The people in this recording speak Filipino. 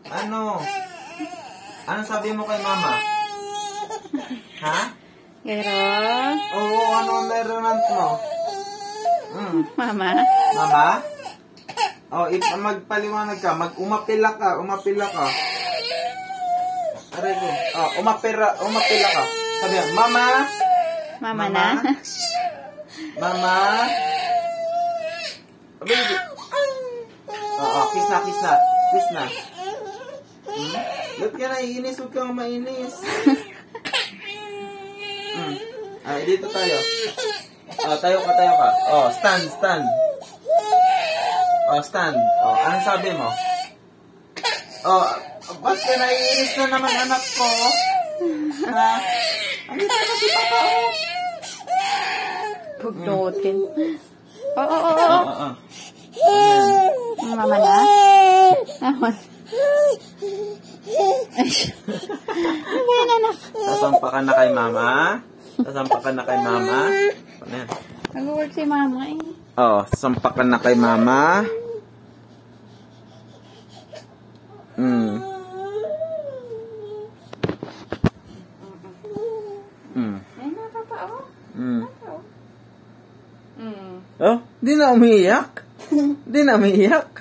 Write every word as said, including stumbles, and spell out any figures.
Ano? Ano sabi mo kay mama? Ha? Pero, Oo, ano meron mo? Hmm. mama, Mama? Oh, if magpaliwanag ka, mag-umapila ka, umapila ka. Aray ko. Oh, umapira, umapila ka. Sabi yan, mama? mama na. Mama? Baby. Oh, oh, kiss na, kiss na. Kiss na. Hmm? Ba't ka naiinis? Huwag kang mainis. Hmm. Ay, dito tayo. Oh, tayo ka, tayo ka. Oh, stand, stand. Oh, stand. Oh, anong sabi mo? Oh, ba't ka naiinis na naman anak ko? Ha? Andito na si Papa, oh. Pugnutin. Oo, oo, Oo, oo. oo, oo. Ayan. Mama na. Ahon. Ay. Ayan, anak. Sasampakan na kay mama. Sasampakan na kay mama. Ayan. Nag-work si mama eh. Oh, sampakan na kay mama. Hmm. Hmm. Ay, nakapa, oh. Hmm. Mm. Oh, di na umiiyak. Di na umiiyak.